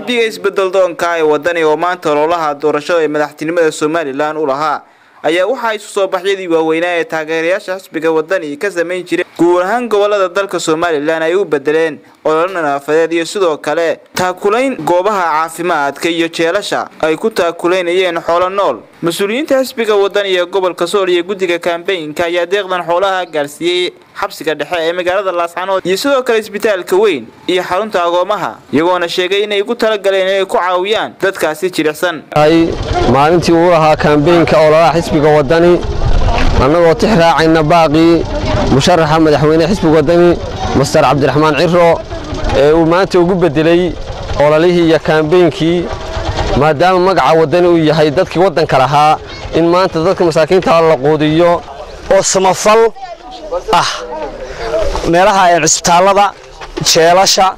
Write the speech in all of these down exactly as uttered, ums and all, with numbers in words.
xisbiga isbedel doonka ee wadani oo maanta ololaha doorashada ee madaxtinimada Soomaaliland u lahaa ayaa waxa ay soo baxyadii waaweynaa ee taageerayaasha xisbiga wadani ka sameyn jiray guud ahaan gobolada dalka Soomaaliland ay u bedeleen olol nadaafadeed iyo sidoo kale taakulayn goobaha caafimaadka iyo jeelasha ay ku taakuleynayeen xoolo nool. Mas'uuliyiinta xisbiga wadani ee gobolka Sool iyo guddiga campaign-ka ayaa deeqdan xoolaha gaarsiiyay xabsiga dhexe ee magaalada Laascaanood iyo sidoo kale isbitaalka weyn iyo xarunta agoomaha iyagoona sheegay inay ugu tala galeen inay ku caawiyaan dadkaasi jilicsan. ay maalintii uu lahaa campaign-ka ololaha xisbiga wadani annagoo tixraacayna baaqi musharaxa madaxweynaha xisbiga wadani Mastar Cabdiraxmaan Ciro ee uu maanta ugu bedelay ololihii iyo campaign-kii maadaama magaca wadani uu yahay dadkii wadanka lahaa in maanta dadka masaakiinta la qoodiyo oo samafal ah meelaha cisbitaalada jeelasha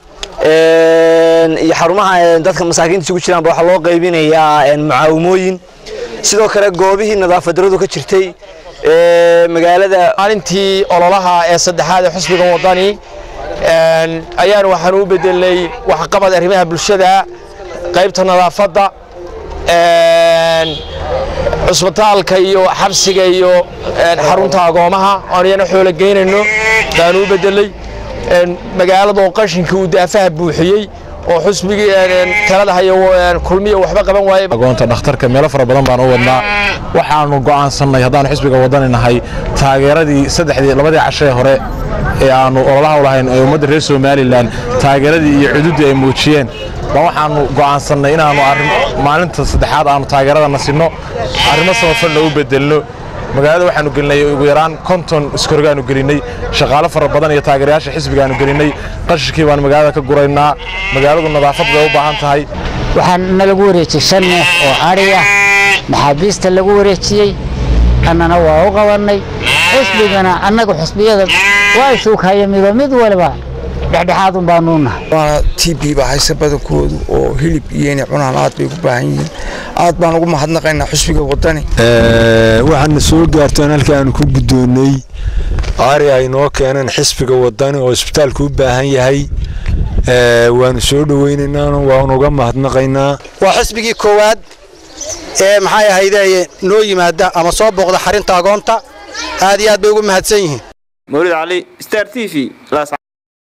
ee iyo xarumaha dadka masaakiinta isugu jiraan waxa loo qaybinayaa mucaawimooyin sidoo kale goobihii nadaafad daradu ka jirtay ee magaalada maalintii ololaha ee saddexaad ee xisbiga wadani een ayaan waxaan u bedelay wax qabad arrimaha bulshada qaybta nadaafadda een cisbitaalka iyo xabsiga iyo xarunta agoomaha aan xoolo geynayno baan u bedelay magaalada oo qashinka uu daafaha buuxiyay oo xisbigii talada hayo kulmiye waxba qaban waayay agoonta dhakhtarka meel fara badan baan u wadnaa waxaanu go'aansanay hadaan xisbiga wadani nahay taageeradii saddexdii labadii cashay hore ee aanu ololaha u lahayn ee ummadda reer Soomaaliland taageeradii iyo xuduudii ay muujiyeen ba waxaanu go'aansanay inaanu maalinta saddexaad aanu taageerada nasino arrimo samafal u bedelno magaalada waxaanu gelinay ugu yaraan konton iskorgaanu gelinay shaqaale fara badan iyo taageerayaasha xisbigaanu gelinay qashkii baan magaalada ka guraynaa magaaladu nadaafad bay u baahan tahay waxaan lagu wareejiyay shan neef oo ariya maxaabiista lagu wareejiyay annana waa u qabanay xisbigana annaga xisbiyada waa suuqaya mid mid walba dhexdhexaad u baanuuna waa T B ba haysa badankoodu oo hilib iyo cunaan aad bay u baahan yihiin aad baan ugu mahadnaqaynaa xisbiga wadani ee waxaan soo gaartaan halkaan ku gudoonay ari ay noo keenan xisbiga wadani oo isbitaalku u baahan yahay ee waan soo dhaweynaynaa waan uga mahadnaqaynaa waa xisbigii koowaad ee maxay ahaydee noo yimaada ama soo booqda xarinta agoonta aad iyo aad bay ugu mahadsan yihiin Mawlid Ali Star T V